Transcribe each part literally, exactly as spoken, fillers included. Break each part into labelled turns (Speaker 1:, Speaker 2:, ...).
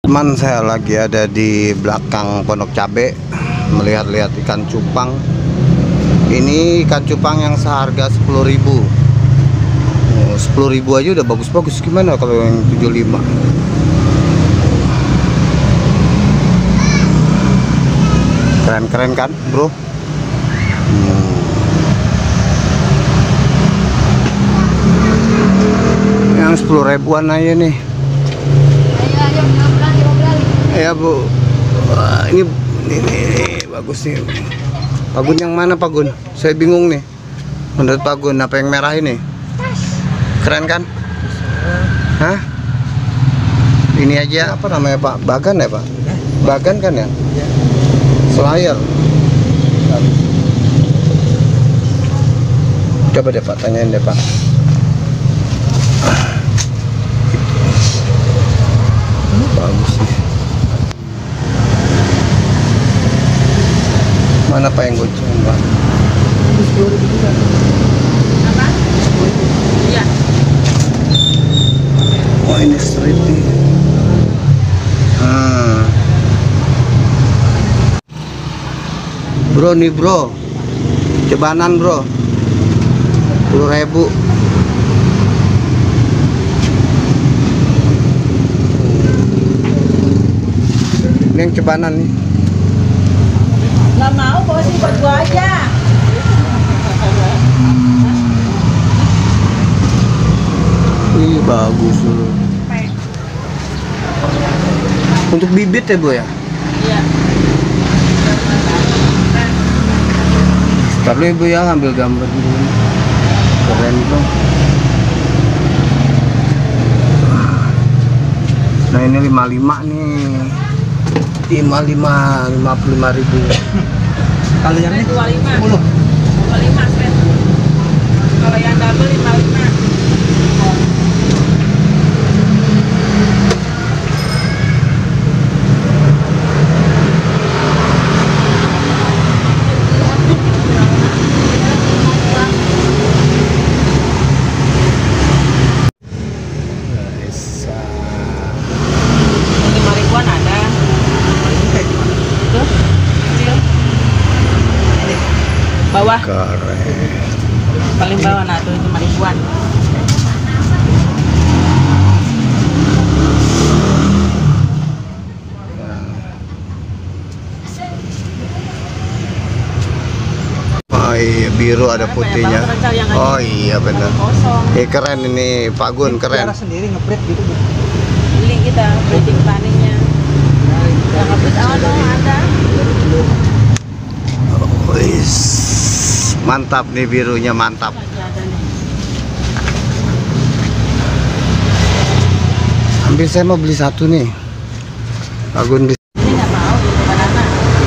Speaker 1: Teman saya lagi ada di belakang Pondok Cabe melihat-lihat ikan cupang. Ini ikan cupang yang seharga sepuluh ribu. Oh, sepuluh ribu aja udah bagus-bagus. Gimana kalau yang tujuh puluh lima? Keren-keren kan, bro? Hmm. Yang sepuluh ribuan aja nih. Ya bu. Wah, ini, ini ini bagus nih. Pak Gun yang mana Pak Gun? Saya bingung nih. Menurut Pak Gun apa yang merah ini? Keren kan? Hah? Ini aja apa namanya Pak? Bagan ya Pak? Bagan kan ya? Selayar. Coba deh Pak, tanyain deh Pak. Bagus sih. Mana Pak yang goceng Pak? sepuluh ribu juga.
Speaker 2: Apa? Iya.
Speaker 1: Oh ini street nih. Hmm. Bro nih bro, cebanan bro, sepuluh ribu. Ini yang cebanan nih.
Speaker 2: Nggak mau, bawa sih buat gua aja.
Speaker 1: Ih bagus loh. Untuk bibit ya bu ya?
Speaker 2: Iya.
Speaker 1: Ntar dulu ibu ya ambil gambar dulu. Keren tuh. Nah ini lima puluh lima nih. lima puluh lima, lima puluh lima ribu. Kalau yang ini
Speaker 2: dua puluh lima.
Speaker 1: sepuluh.
Speaker 2: dua puluh lima set. Kalau yang double lima puluh lima. lima ribuan ada. Tuh, kecil. Bawah,
Speaker 1: Keren.
Speaker 2: paling bawah nah tuh lima ribuan.
Speaker 1: Oh iya biru ada putihnya. Oh iya benar.
Speaker 2: Kosong.
Speaker 1: Eh keren ini Pak Gun keren.
Speaker 3: Sendiri ngebreed gitu Bu.
Speaker 2: Beli kita breeding planningnya. Yang habis awal dong ada.
Speaker 1: Wis mantap nih birunya mantap.
Speaker 2: Lagi ada nih.
Speaker 1: Hampir saya mau beli satu nih. Pak Gun bisa.
Speaker 2: Ini nggak mau gitu banana.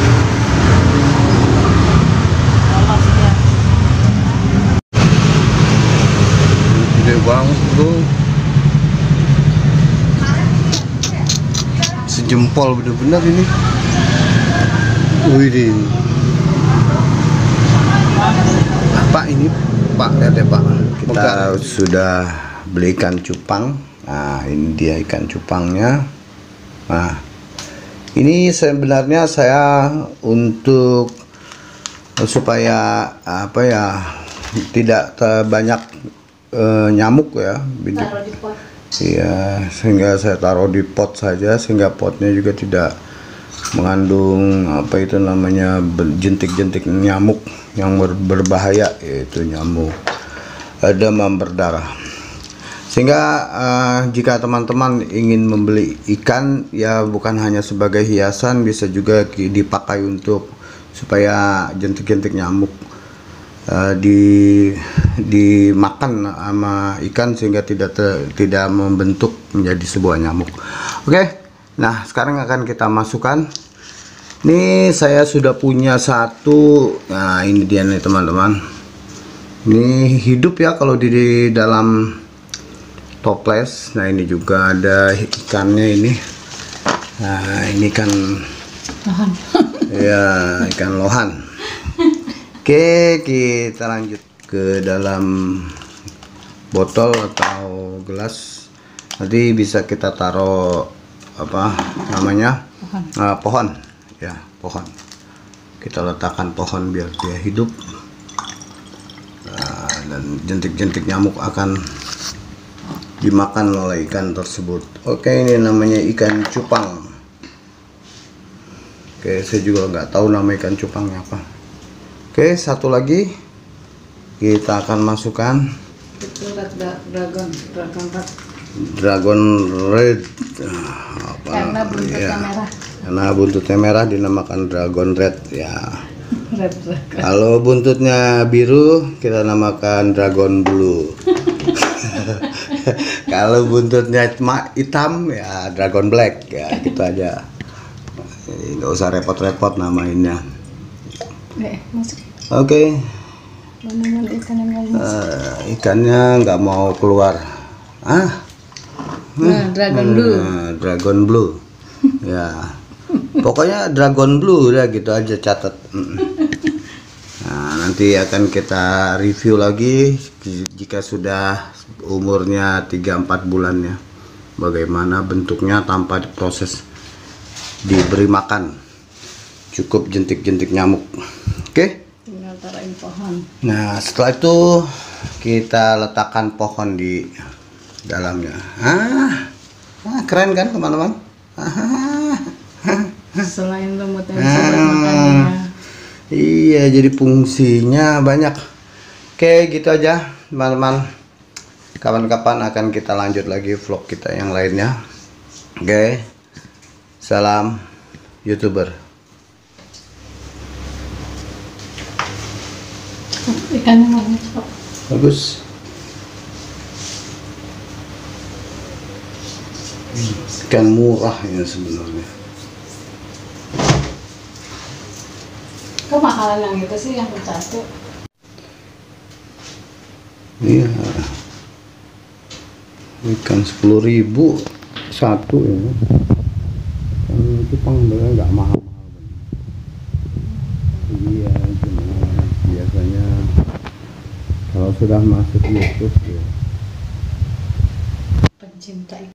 Speaker 2: Lolos dia.
Speaker 1: Gede banget bro. Sejempol bener-bener ini. Wih deh. Pak ini Pak lihat ya Pak. Kita sudah beli ikan cupang. Nah ini dia ikan cupangnya. Nah ini sebenarnya saya untuk supaya apa ya tidak banyak eh, nyamuk ya.
Speaker 2: Taruh di pot.
Speaker 1: Iya, sehingga saya taruh di pot saja sehingga potnya juga tidak mengandung apa itu namanya jentik-jentik nyamuk yang ber berbahaya, yaitu nyamuk demam berdarah. Sehingga uh, jika teman-teman ingin membeli ikan ya bukan hanya sebagai hiasan, bisa juga dipakai untuk supaya jentik-jentik nyamuk Uh, di dimakan sama ikan sehingga tidak te, tidak membentuk menjadi sebuah nyamuk. Oke, nah sekarang akan kita masukkan. Ini saya sudah punya satu. Nah ini dia nih teman-teman. Ini hidup ya kalau di, di dalam toples. Nah ini juga ada ikannya ini. Nah ini kan
Speaker 2: Lohan.
Speaker 1: Ya ikan lohan. Oke, kita lanjut ke dalam botol atau gelas. Nanti bisa kita taruh apa namanya
Speaker 2: Pohon.
Speaker 1: uh, pohon ya pohon. Kita letakkan pohon biar dia hidup. Nah, dan jentik-jentik nyamuk akan dimakan oleh ikan tersebut. Oke, ini namanya ikan cupang. Oke, saya juga nggak tahu nama ikan cupangnya apa. Oke, satu lagi kita akan masukkan
Speaker 2: Itu red da- dragon, dragon red.
Speaker 1: dragon red. Apa?
Speaker 2: Karena buntutnya
Speaker 1: Ya,
Speaker 2: merah.
Speaker 1: karena buntutnya merah dinamakan dragon red ya.
Speaker 2: Red dragon.
Speaker 1: Kalau buntutnya biru kita namakan dragon blue. Kalau buntutnya cuma hitam ya dragon black ya, gitu aja. Jadi nggak usah repot-repot namainnya.
Speaker 2: Eh, masuk.
Speaker 1: Oke.
Speaker 2: Mana-mana ikan yang mau masuk.
Speaker 1: Eh, ikannya nggak mau keluar. Ah,
Speaker 2: Nah, dragon blue.
Speaker 1: nah, dragon blue. Ya, pokoknya dragon blue udah gitu aja, catat. Mm. Nah, nanti akan kita review lagi jika sudah umurnya tiga empat bulan ya. Bagaimana bentuknya tanpa proses diberi makan. Cukup jentik-jentik nyamuk. Oke?
Speaker 2: Tinggal taruhin pohon.
Speaker 1: Nah, setelah itu kita letakkan pohon di dalamnya. Ah, ah keren kan teman-teman? Ah,
Speaker 2: Selain lumutnya bisa buat makannya.
Speaker 1: iya, jadi fungsinya banyak. Oke, gitu aja teman-teman. Kapan-kapan akan kita lanjut lagi vlog kita yang lainnya. Oke, salam YouTuber.
Speaker 2: Ikannya mau masuk.
Speaker 1: Bagus. Ikan murah ini sebenarnya.
Speaker 2: Kok makanan yang itu sih yang satu?
Speaker 1: Iya. Ikan sepuluh ribu satu ya. Ikan cupang sebenarnya nggak mahal. Iya, cuma biasanya kalau sudah masuk YouTube ya.
Speaker 2: Pencinta ikan.